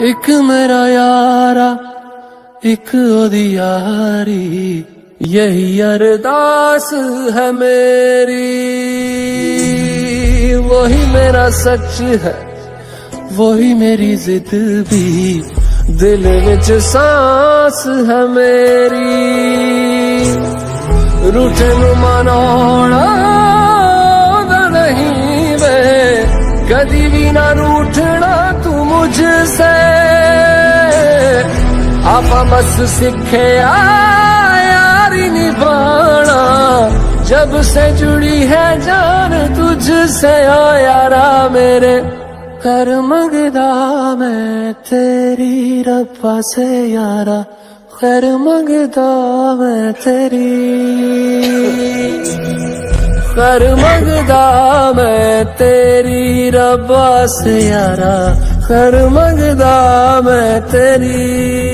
एक मेरा यारा एक ओदी यारी, यही अरदास है मेरी। वही मेरा सच है, वही मेरी जिद भी, दिल विच सांस है मेरी। रूठे नू मनाउणा नहीं वे, कदी भी ना रूठना तू मुझसे। आपा बस सीखे यारी निभाना, जब से जुड़ी है जान तुझसे। ओ यारा मेरे कर मंगदा मैं तेरी रब्बा से यारा, कर मंगदा मैं तेरी, कर मंगदा मैं तेरी रब्बा से यारा, कर मंगदा मैं तेरी।